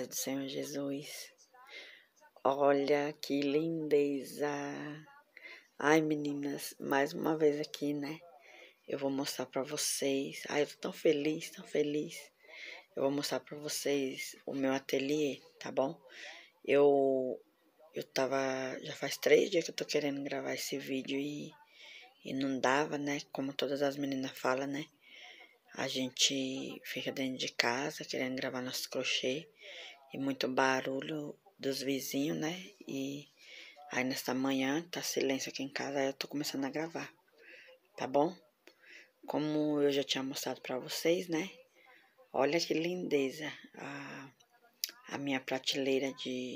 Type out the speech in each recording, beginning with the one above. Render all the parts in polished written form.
paz do Senhor Jesus. Olha que lindeza. Ai, meninas, mais uma vez aqui, né? Eu vou mostrar pra vocês. Ai, eu tô tão feliz, tão feliz. Eu vou mostrar pra vocês o meu ateliê, tá bom? Eu tava... Já faz 3 dias que eu tô querendo gravar esse vídeo e não dava, né? Como todas as meninas falam, né? A gente fica dentro de casa querendo gravar nosso crochê e muito barulho dos vizinhos, né? E aí nesta manhã tá silêncio aqui em casa, aí eu tô começando a gravar, tá bom? Como eu já tinha mostrado pra vocês, né? Olha que lindeza a minha prateleira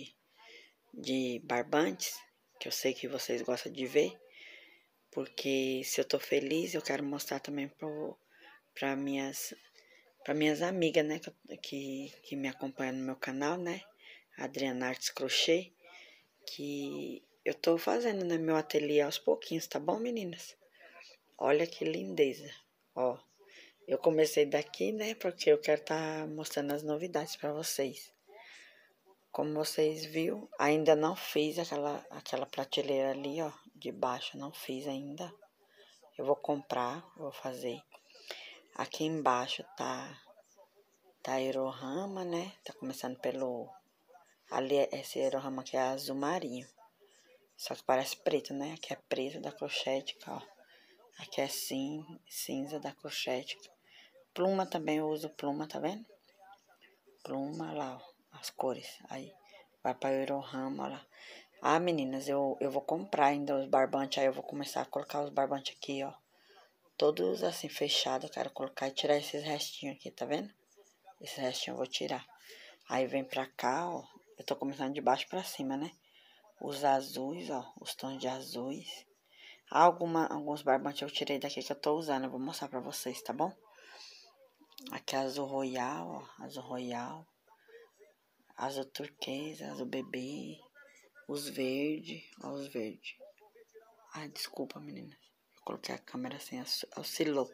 de barbantes, que eu sei que vocês gostam de ver, porque se eu tô feliz, eu quero mostrar também para minhas amigas, né, que me acompanham no meu canal, né, Adriana Artes Crochê, que eu tô fazendo, né, meu ateliê aos pouquinhos, tá bom, meninas? Olha que lindeza, ó. Eu comecei daqui, né, porque eu quero estar mostrando as novidades para vocês. Como vocês viram, ainda não fiz aquela prateleira ali, ó, de baixo, não fiz ainda. Eu vou comprar, vou fazer. Aqui embaixo tá aerorama, né? Tá começando pelo... Ali, esse aerorama aqui é azul marinho. Só que parece preto, né? Aqui é preto da crochética, ó. Aqui é cinza da crochética. Pluma também, eu uso pluma, tá vendo? Pluma lá, ó, as cores. Aí vai para aerorama lá. Ah, meninas, eu vou comprar ainda os barbantes. Aí eu vou começar a colocar os barbantes aqui, ó. Todos assim fechados. Eu quero colocar e tirar esses restinhos aqui, tá vendo? Esse restinho eu vou tirar. Aí vem pra cá, ó. Eu tô começando de baixo pra cima, né? Os azuis, ó. Os tons de azuis. Alguns barbantes eu tirei daqui que eu tô usando. Eu vou mostrar pra vocês, tá bom? Aqui é azul royal, ó. Azul royal. Azul turquesa, azul bebê. Os verdes, ó, os verdes. Ai, desculpa, meninas. Eu coloquei a câmera assim, oscilou.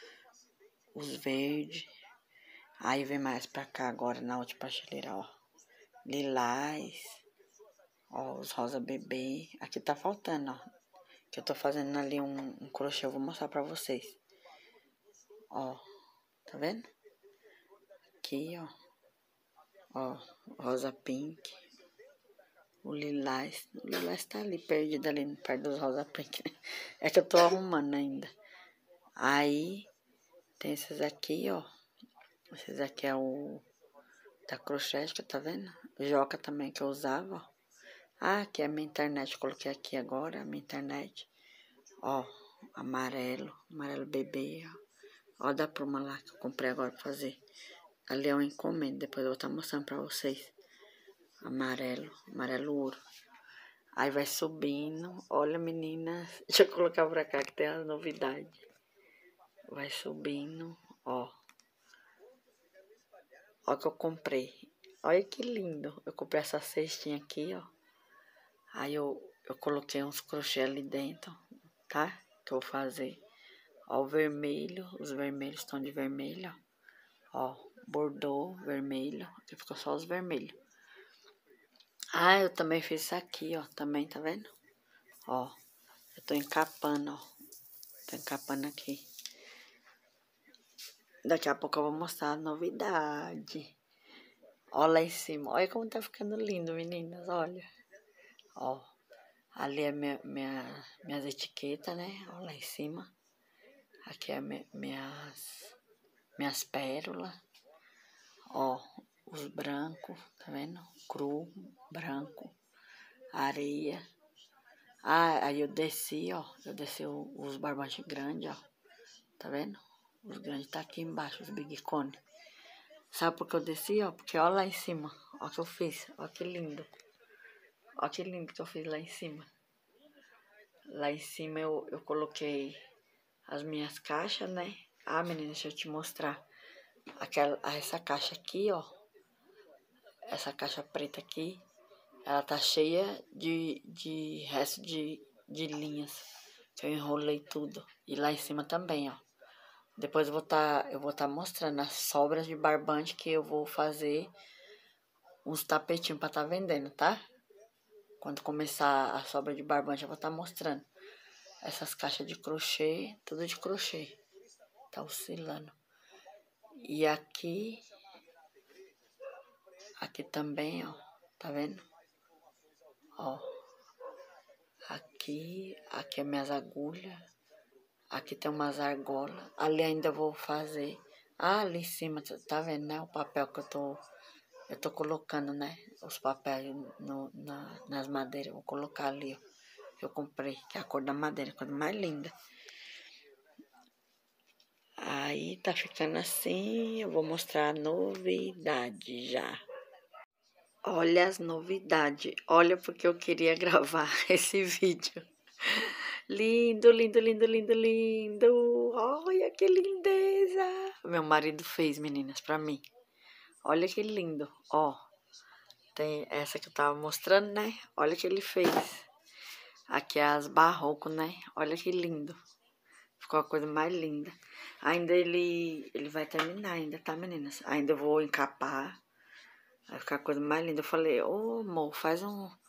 Os verdes. Aí vem mais pra cá agora, na outra prateleira, ó. Lilás. Ó, os rosa bebê. Aqui tá faltando, ó. Que eu tô fazendo ali um crochê, eu vou mostrar pra vocês. Ó, tá vendo? Aqui, ó. Ó, rosa pink. O lilás tá ali, perdido ali, perto dos rosa pink, né? É que eu tô arrumando ainda. Aí, tem esses aqui, ó. Esses aqui é o da crochética, tá vendo? Joca também que eu usava, ó. Ah, aqui é a minha internet, coloquei aqui agora, a minha internet. Ó, amarelo bebê, ó. Ó da pluma lá que eu comprei agora pra fazer. Ali é uma encomenda, depois eu vou estar mostrando pra vocês. Amarelo ouro. Aí vai subindo, olha meninas, deixa eu colocar pra cá que tem as novidades. Vai subindo, ó. Ó que eu comprei. Olha que lindo. Eu comprei essa cestinha aqui, ó. Aí eu coloquei uns crochê ali dentro, tá? Que eu vou fazer. Ó o vermelho, os vermelhos estão de vermelho, ó. Bordô, vermelho. Aqui ficou só os vermelhos. Ah, eu também fiz isso aqui, ó. Também, tá vendo? Ó. Eu tô encapando, ó. Tô encapando aqui. Daqui a pouco eu vou mostrar a novidade. Ó lá em cima. Olha como tá ficando lindo, meninas. Olha. Ó. Ali é minhas etiquetas, né? Ó lá em cima. Aqui é minhas pérolas. Ó. Os brancos. Tá vendo? Cru, branco. Areia. Ah, aí eu desci, ó. Eu desci os barbantes grandes, ó. Tá vendo? Os grandes tá aqui embaixo, os big cone. Sabe por que eu desci, ó? Porque ó lá em cima. Ó que eu fiz. Ó que lindo. Ó que lindo que eu fiz lá em cima. Lá em cima eu coloquei as minhas caixas, né? Ah, menina, deixa eu te mostrar. Essa caixa aqui, ó. Essa caixa preta aqui. Ela tá cheia de resto de linhas. Que eu enrolei tudo. E lá em cima também, ó. Depois eu vou tá mostrando as sobras de barbante que eu vou fazer uns tapetinhos pra tá vendendo, tá? Quando começar a sobra de barbante, eu vou estar mostrando. Essas caixas de crochê, tudo de crochê. Tá oscilando. E aqui também, ó. Tá vendo? Ó. Aqui é minhas agulhas. Aqui tem umas argolas. Ali ainda vou fazer. Ah, ali em cima, tá vendo, né? O papel que eu tô colocando, né? Os papéis nas madeiras. Vou colocar ali, ó. Eu comprei, que é a cor da madeira, a cor mais linda. Aí tá ficando assim. Eu vou mostrar a novidade já. Olha as novidades. Olha porque eu queria gravar esse vídeo. Lindo, lindo, lindo, lindo, lindo. Olha que lindeza. Meu marido fez, meninas, pra mim. Olha que lindo. Ó, tem essa que eu tava mostrando, né? Olha que ele fez. Aqui é as barrocos, né? Olha que lindo. Ficou a coisa mais linda. Ainda ele vai terminar ainda, tá, meninas? Ainda eu vou encapar. Vai ficar a coisa mais linda. Eu falei, ô, amor, faz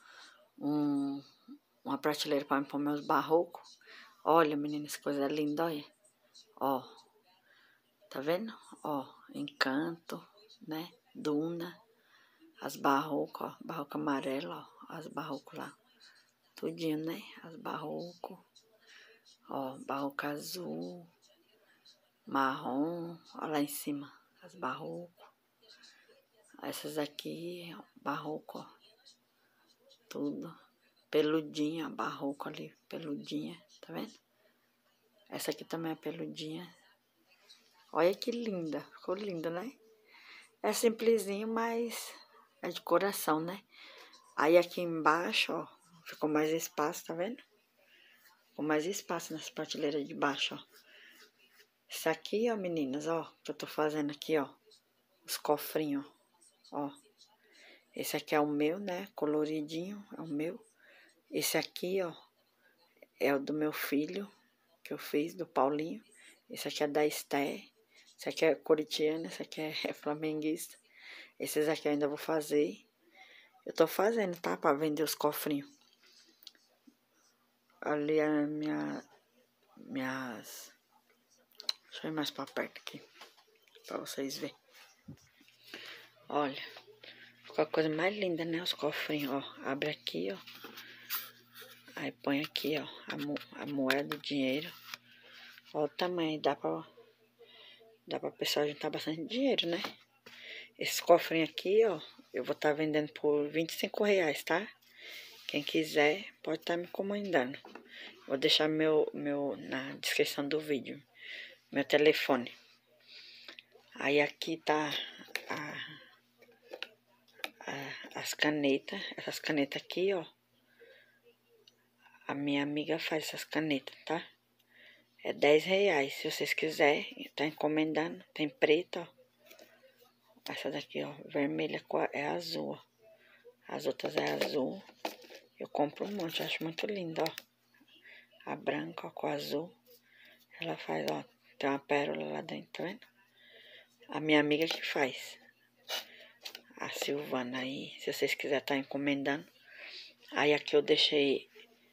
uma prateleira pra mim pôr meus barrocos. Olha, meninas, que coisa linda, olha. Ó, tá vendo? Ó, encanto, né? Duna. As barrocos, ó. Barroco amarelo, ó. As barrocos lá. Tudinho, né? As barrocos. Ó, barroco azul. Marrom. Ó lá em cima. As barrocos. Essas aqui, ó. Barroco, ó. Tudo. Peludinha, barroco ali. Peludinha. Tá vendo? Essa aqui também é peludinha. Olha que linda. Ficou linda, né? É simplesinho, mas é de coração, né? Aí aqui embaixo, ó, ficou mais espaço, tá vendo? Ficou mais espaço nessa prateleira de baixo, ó. Isso aqui, ó, meninas, ó, que eu tô fazendo aqui, ó. Os cofrinhos, ó. Esse aqui é o meu, né? Coloridinho, é o meu. Esse aqui, ó, é o do meu filho, que eu fiz, do Paulinho. Esse aqui é da Esté. Esse aqui é corintiano, esse aqui é flamenguista. Esses aqui eu ainda vou fazer. Eu tô fazendo, tá? Pra vender os cofrinhos. Ali é minhas... Deixa eu ir mais pra perto aqui. Pra vocês verem. Olha. Ficou a coisa mais linda, né? Os cofrinhos, ó. Abre aqui, ó. Aí põe aqui, ó. A moeda, o dinheiro. Olha o tamanho. Dá pra pessoa juntar bastante dinheiro, né? Esses cofrinhos aqui, ó. Eu vou estar vendendo por R$25, tá? Quem quiser, pode estar me encomendando. Vou deixar na descrição do vídeo. Meu telefone. Aí aqui tá as canetas. Essas canetas aqui, ó. A minha amiga faz essas canetas, tá? É R$10. Se vocês quiserem, tá encomendando. Tem preta, ó. Essa daqui, ó. Vermelha é azul, ó. As outras é azul. Eu compro um monte, acho muito linda, ó. A branca, ó, com azul. Ela faz, ó. Tem uma pérola lá dentro, tá vendo? A minha amiga que faz. A Silvana aí, se vocês quiserem tá encomendando. Aí aqui eu deixei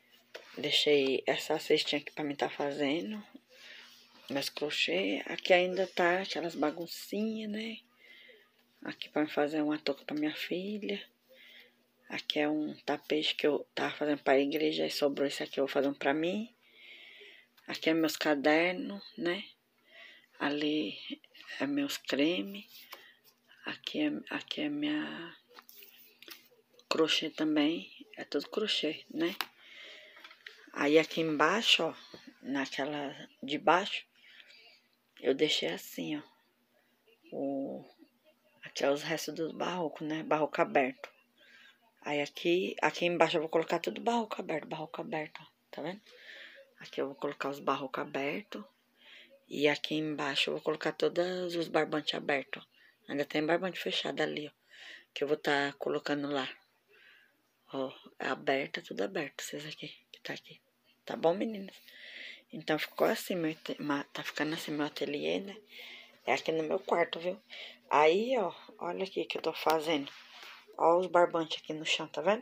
essa cestinha aqui pra mim tá fazendo. Meus crochê. Aqui ainda tá aquelas baguncinhas, né? Aqui pra fazer uma touca pra minha filha. Aqui é um tapete que eu tava fazendo pra igreja. Aí sobrou esse aqui, eu vou fazer um pra mim. Aqui é meus cadernos, né? Ali é meus cremes. Aqui é minha crochê também. É tudo crochê, né? Aí aqui embaixo, ó. Naquela de baixo. Eu deixei assim, ó. Aqui é os restos dos barrocos, né? Barroco aberto. Aí aqui embaixo eu vou colocar tudo barroco aberto, ó. Tá vendo? Aqui eu vou colocar os barrocos abertos. E aqui embaixo eu vou colocar todos os barbantes abertos, ó. Ainda tem barbante fechado ali, ó. Que eu vou estar colocando lá. Ó, é aberta, tudo aberto, esses aqui, que tá aqui. Tá bom, meninas? Então ficou assim, tá ficando assim meu ateliê, né? É aqui no meu quarto, viu? Aí, ó, olha aqui que eu tô fazendo. Ó os barbantes aqui no chão, tá vendo?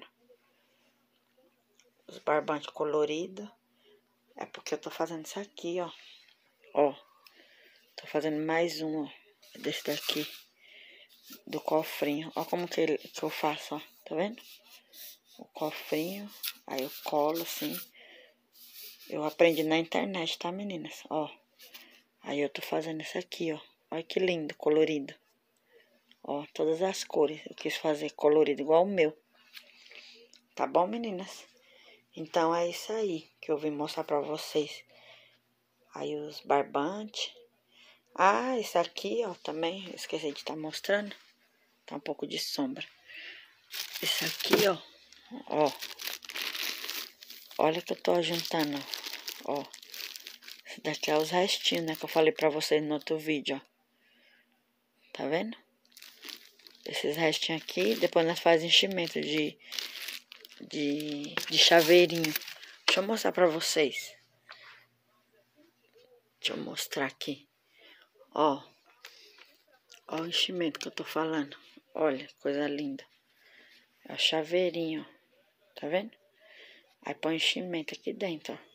Os barbantes coloridos. É porque eu tô fazendo isso aqui, ó. Ó. Tô fazendo mais um, ó. Desse daqui. Do cofrinho. Ó como que eu faço, ó. Tá vendo? O cofrinho. Aí eu colo assim. Eu aprendi na internet, tá, meninas? Ó. Aí eu tô fazendo isso aqui, ó. Olha que lindo, colorido. Ó, todas as cores. Eu quis fazer colorido igual o meu. Tá bom, meninas? Então é isso aí que eu vim mostrar pra vocês. Aí os barbantes. Ah, esse aqui, ó, também. Esqueci de estar mostrando. Tá um pouco de sombra. Esse aqui, ó. Ó. Olha que eu tô juntando, ó. Esse daqui é os restinhos, né? Que eu falei pra vocês no outro vídeo, ó. Tá vendo? Esses restinhos aqui. Depois nós fazemos enchimento de chaveirinho. Deixa eu mostrar pra vocês. Deixa eu mostrar aqui. Ó. Ó o enchimento que eu tô falando. Olha, coisa linda. É o chaveirinho, ó. Tá vendo? Aí põe enchimento aqui dentro, ó.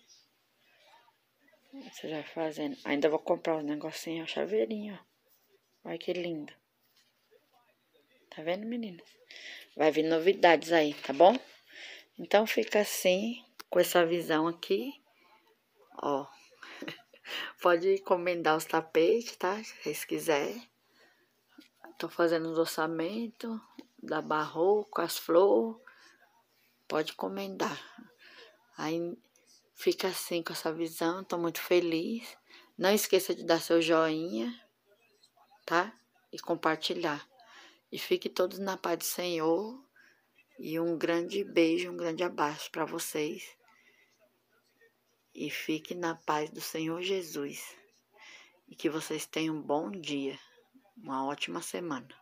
Você vai fazendo. Ainda vou comprar os negocinhos, ó. Chaveirinho, ó. Olha que lindo. Tá vendo, meninas? Vai vir novidades aí, tá bom? Então fica assim, com essa visão aqui. Ó. Pode encomendar os tapetes, tá? Se vocês quiserem. Tô fazendo os orçamentos da barroco, as flores. Pode encomendar. Aí fica assim com essa visão. Tô muito feliz. Não esqueça de dar seu joinha, tá? E compartilhar. E fique todos na paz do Senhor. E um grande beijo, um grande abraço para vocês. E fique na paz do Senhor Jesus. E que vocês tenham um bom dia. Uma ótima semana.